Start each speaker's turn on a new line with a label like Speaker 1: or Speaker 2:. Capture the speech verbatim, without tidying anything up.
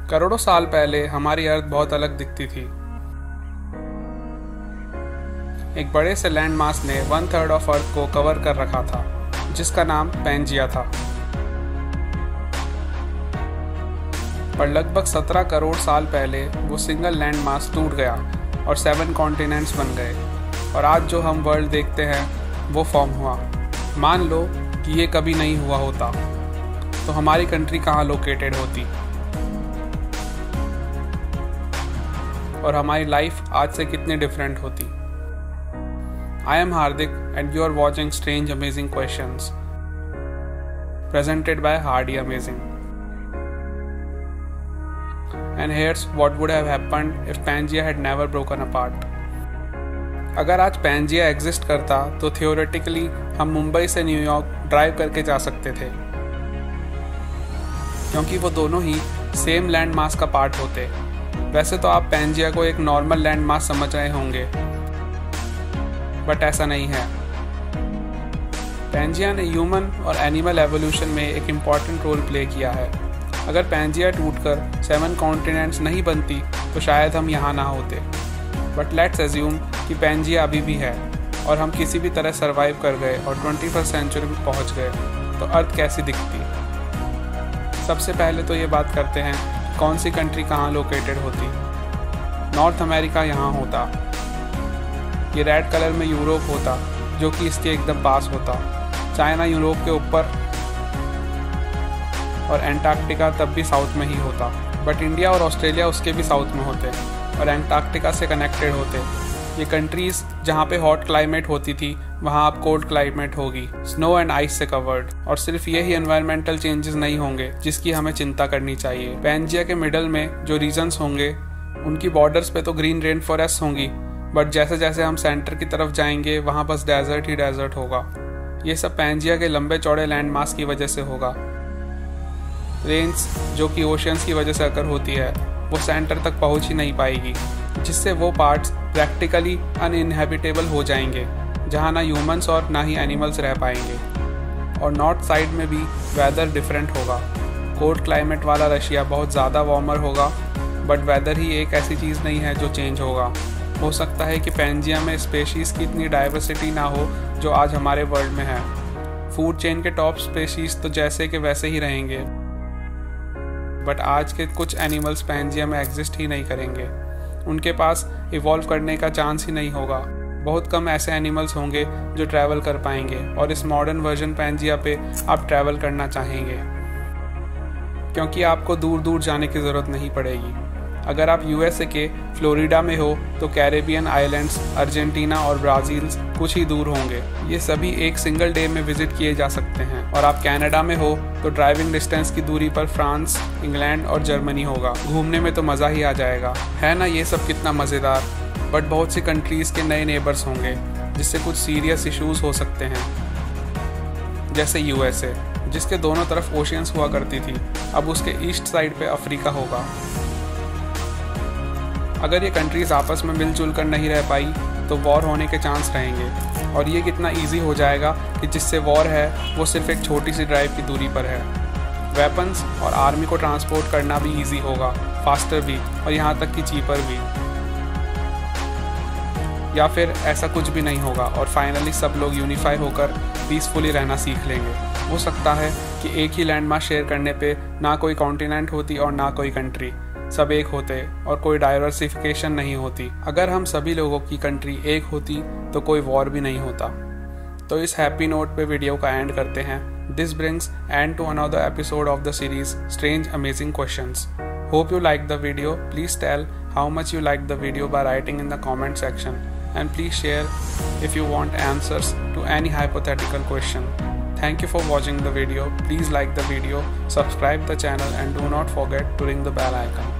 Speaker 1: करोड़ों साल पहले हमारी अर्थ बहुत अलग दिखती थी। एक बड़े से लैंड मास ने वन थर्ड ऑफ अर्थ को कवर कर रखा था, जिसका नाम पैंजिया था। पर लगभग सत्रह करोड़ साल पहले वो सिंगल लैंड मास टूट गया और सेवन कॉन्टिनेंट्स बन गए, और आज जो हम वर्ल्ड देखते हैं वो फॉर्म हुआ। मान लो कि ये कभी नहीं हुआ होता तो हमारी कंट्री कहाँ लोकेटेड होती, और हमारी लाइफ आज से कितनी डिफरेंट होती। I am Hardik and you are watching strange amazing questions presented by Hardy Amazing. And here's what would have happened if Pangea had never broken apart. अगर आज पैंजिया एग्जिस्ट करता तो थियोरेटिकली हम मुंबई से न्यूयॉर्क ड्राइव करके जा सकते थे, क्योंकि वो दोनों ही सेम लैंड मास का पार्ट होते। वैसे तो आप पैंजिया को एक नॉर्मल लैंड मास समझ रहे होंगे, बट ऐसा नहीं है। पैंजिया ने ह्यूमन और एनिमल एवोल्यूशन में एक इम्पॉर्टेंट रोल प्ले किया है। अगर पैंजिया टूटकर सेवन कॉन्टिनेंट्स नहीं बनती तो शायद हम यहाँ ना होते, बट लेट्स एज्यूम कि पैंजिया अभी भी है और हम किसी भी तरह सरवाइव कर गए और ट्वेंटी फर्स्ट सेंचुरी में पहुँच गए, तो अर्थ कैसी दिखती। सबसे पहले तो ये बात करते हैं कि कौन सी कंट्री कहाँ लोकेटेड होती। नॉर्थ अमेरिका यहाँ होता, ये रेड कलर में यूरोप होता जो कि इसके एकदम पास होता। चाइना यूरोप के ऊपर और एंटार्क्टिका तब भी साउथ में ही होता, बट इंडिया और ऑस्ट्रेलिया उसके भी साउथ में होते और एंटार्क्टिका से कनेक्टेड होते। ये कंट्रीज़ जहाँ पे हॉट क्लाइमेट होती थी वहाँ अब कोल्ड क्लाइमेट होगी, स्नो एंड आइस से कवर्ड। और सिर्फ ये ही एनवायरमेंटल चेंजेस नहीं होंगे जिसकी हमें चिंता करनी चाहिए। पैंजिया के मिडल में जो रीजन्स होंगे उनकी बॉर्डर्स पे तो ग्रीन रेन फॉरेस्ट होंगी, बट जैसे जैसे हम सेंटर की तरफ जाएंगे वहाँ बस डेजर्ट ही डेजर्ट होगा। ये सब पैंजिया के लंबे चौड़े लैंड मास की वजह से होगा। रेन्स जो कि ओशियंस की वजह से अगर होती है वो सेंटर तक पहुँच ही नहीं पाएगी, जिससे वो पार्ट्स प्रैक्टिकली अनइनहेबिटेबल हो जाएंगे, जहाँ ना ह्यूमंस और ना ही एनिमल्स रह पाएंगे। और नॉर्थ साइड में भी वेदर डिफरेंट होगा। कोल्ड क्लाइमेट वाला रशिया बहुत ज़्यादा वार्मर होगा, बट वेदर ही एक ऐसी चीज़ नहीं है जो चेंज होगा। हो सकता है कि पैंजिया में स्पेशीज़ की इतनी डाइवर्सिटी ना हो जो आज हमारे वर्ल्ड में है। फूड चेन के टॉप स्पेशीज़ तो जैसे कि वैसे ही रहेंगे, बट आज के कुछ एनिमल्स पैंजिया में एग्जिस्ट ही नहीं करेंगे। उनके पास इवॉल्व करने का चांस ही नहीं होगा। बहुत कम ऐसे एनिमल्स होंगे जो ट्रैवल कर पाएंगे, और इस मॉडर्न वर्जन पैंजिया पे आप ट्रैवल करना चाहेंगे, क्योंकि आपको दूर दूर जाने की ज़रूरत नहीं पड़ेगी। अगर आप यूएसए के फ्लोरिडा में हो तो कैरेबियन आइलैंड्स, अर्जेंटीना और ब्राज़ील कुछ ही दूर होंगे। ये सभी एक सिंगल डे में विजिट किए जा सकते हैं। और आप कनाडा में हो तो ड्राइविंग डिस्टेंस की दूरी पर फ्रांस, इंग्लैंड और जर्मनी होगा। घूमने में तो मज़ा ही आ जाएगा, है ना। ये सब कितना मज़ेदार। बट बहुत सी कंट्रीज़ के नए नेबर्स होंगे जिससे कुछ सीरियस इश्यूज़ हो सकते हैं, जैसे यूएसए जिसके दोनों तरफ ओशियंस हुआ करती थी, अब उसके ईस्ट साइड पे अफ्रीका होगा। अगर ये कंट्रीज़ आपस में मिलजुल कर नहीं रह पाई तो वॉर होने के चांस रहेंगे, और ये कितना इजी हो जाएगा कि जिससे वॉर है वो सिर्फ एक छोटी सी ड्राइव की दूरी पर है। वेपन्स और आर्मी को ट्रांसपोर्ट करना भी इजी होगा, फास्टर भी, और यहाँ तक कि चीपर भी। या फिर ऐसा कुछ भी नहीं होगा और फाइनली सब लोग यूनिफाई होकर पीसफुली रहना सीख लेंगे। हो सकता है कि एक ही लैंड मास शेयर करने पे ना कोई कॉन्टिनेंट होती और ना कोई कंट्री, सब एक होते और कोई डाइवर्सिफिकेशन नहीं होती। अगर हम सभी लोगों की कंट्री एक होती तो कोई वॉर भी नहीं होता। तो इस हैप्पी नोट पे वीडियो का एंड करते हैं। This brings end to another episode of the series strange amazing questions. Hope you like the video. Please tell how much you liked the video by writing in the comment section, and please share if you want answers to any hypothetical question. Thank you for watching the video. Please like the video, subscribe the channel, and do not forget to ring the bell icon.